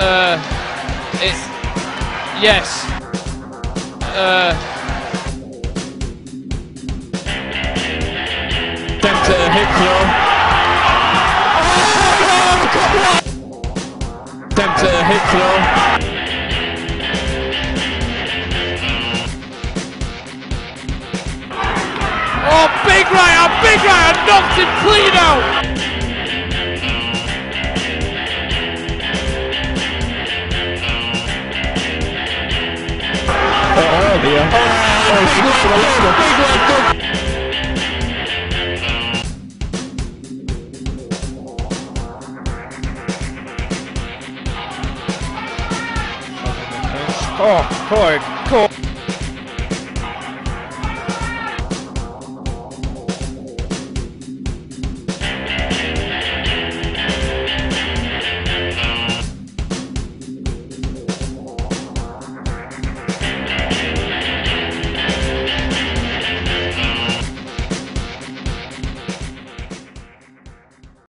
Yes. Attempt a hip throw. Attempt a hip throw. Oh, big right, knocked him clean out. Oh, Cork.